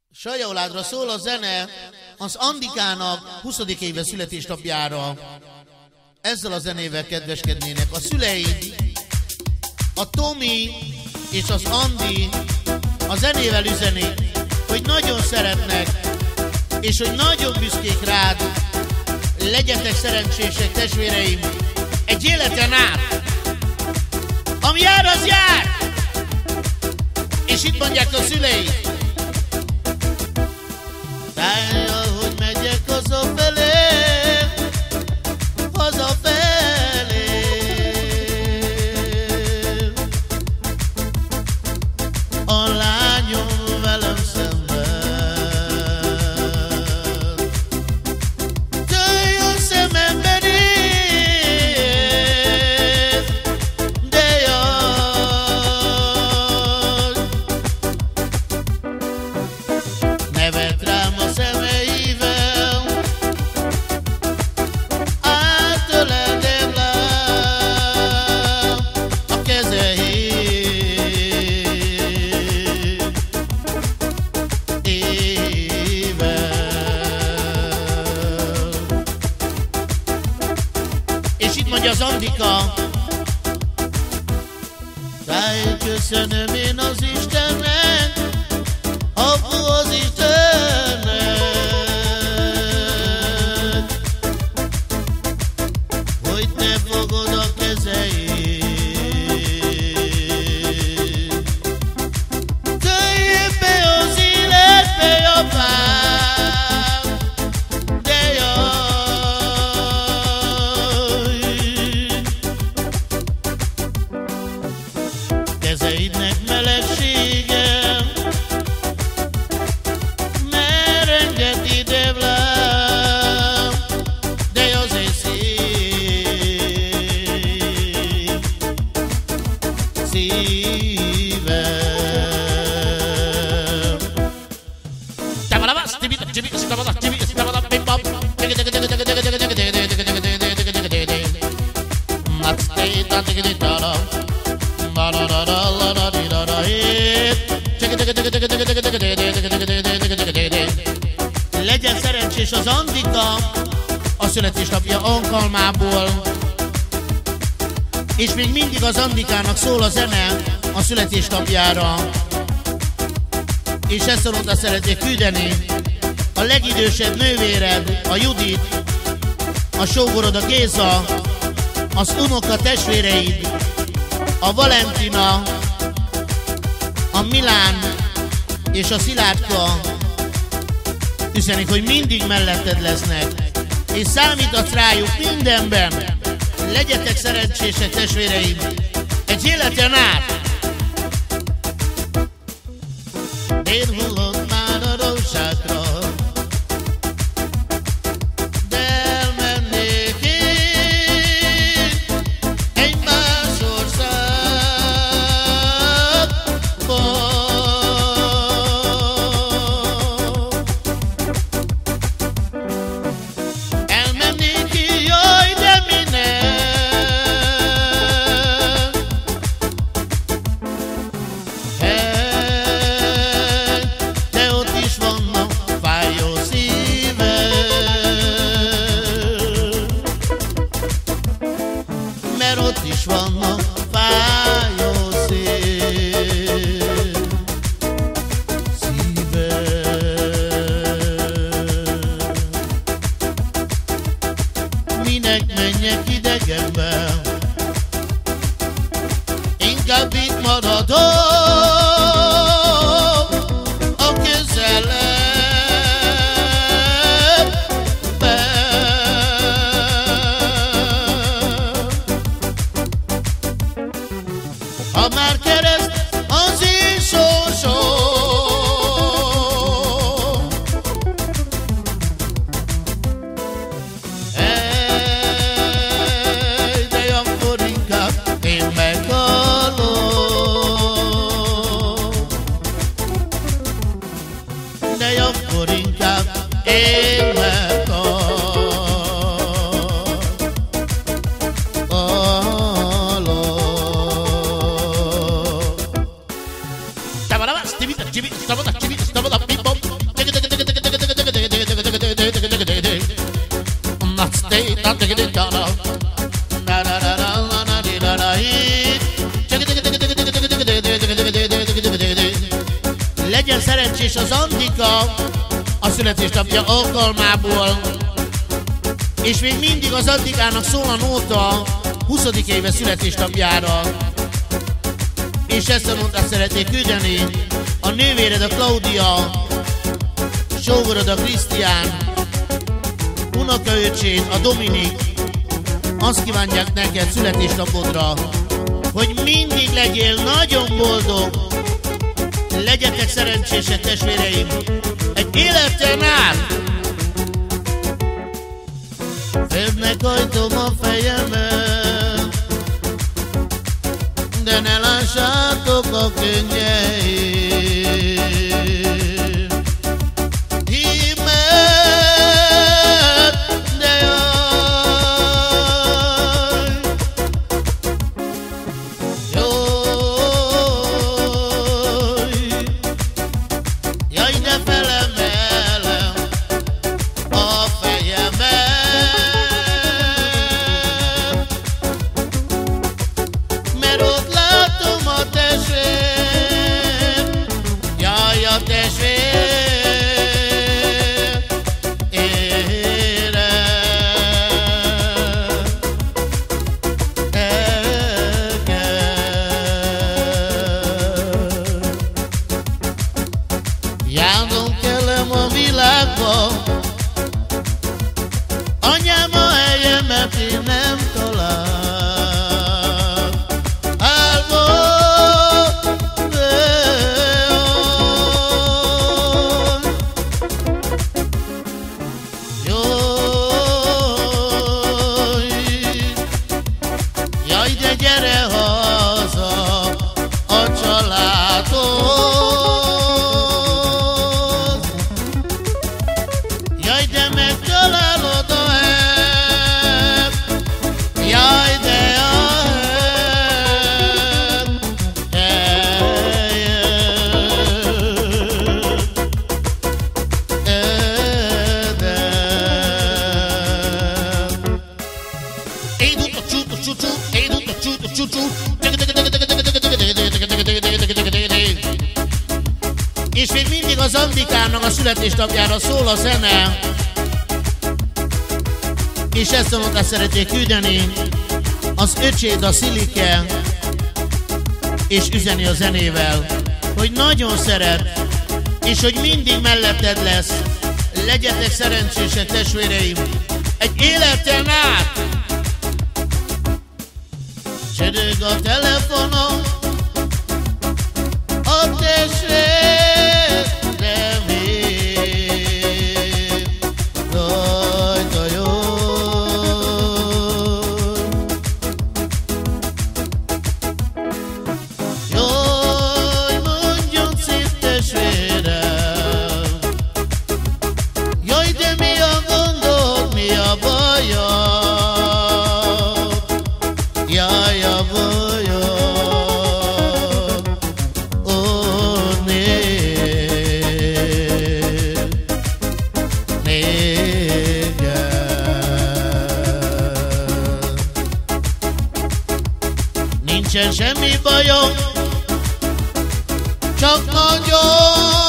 Sajjauládra szól a zene az Andikának 20. éve születésnapjára. Ezzel a zenével kedveskednének a szüleid, a Tomi és az Andi a zenével üzenik, hogy nagyon szeretnek, és hogy nagyon büszkék rád. Legyetek szerencsések, testvéreim, egy életen át. Ami jár, az jár! És itt mondják a szüleid. Tájjal, hogy megyek hazafelé, hazafelé. A lányom velem szemben, jöjj a szememben ér, de jaj, nevet rám a szemeivel, átölelném rám a kezeid. És itt mondja az Andika. Táj, köszönöm én az Istennek, apu az Istennek, hogy te fogod a kezeid. Jöjjél be az életbe, apám, de jaj, kezeidnek melegsége merenget ide velem, de azért szép szívem. Legyen szerencsés az Andika a születésnapja alkalmából, és még mindig az Andikának szól a zene a születésnapjára, és ezt oda szeretnék küldeni a legidősebb nővéred, a Judit, a sógorod, a Géza, az unoka testvéreid, a Valentina, a Milán és a Szilárdka. Üzenik, hogy mindig melletted lesznek, és számítatsz rájuk mindenben. Legyetek szerencsések, testvéreim, egy életen át. Dél hullott már a rózsákra, de elmennék én egy más országba. Elmennék ki, jaj, de minek? De ott is vannak fájó szívek, mert ott is vannak fájó szívek. Minek menjek idegenbe, inkább itt maradok a közelemben. Ha már kereszt az én sorsom, de akkor inkább én meghalok, de akkor inkább én meghalok. Stop it, reggel szerencsés az Antika a születésnapja alkalmából, és még mindig az Antikának szól a nóta 20. éve születésnapjára. És ezt a nótát szeretnék küldeni a nővéred a Klaudia, sógorod a Krisztián, unokaöcséd a Dominik. Azt kívánják neked születésnapodra, hogy mindig legyél nagyon boldog, legyetek szerencsések testvéreim, egy életen át. Földnek hajtom a fejemet, de ne lássátok a könnyeit. Járdom kellem a világba, anyám a helyemet én nem talál. Jaj, de gyere haza a családhoz, jaj, de megtalálod a helyet, jaj, de a és még mindig az Antikának a születésnapjára szól a zene, és ezt a nótát szeretnék küldeni az öcséd a Szilike, és üzeni a zenével, hogy nagyon szeret, és hogy mindig melletted lesz. Legyetek szerencsések testvéreim, egy életen át. Csörög a telefonom, a testvére vér, rajta jó. Jaj, mondjon szép testvérem, jaj, de mi a gondod, mi a bajod, jaj, a bajod. Nincsen semmi bajom, csak nagyon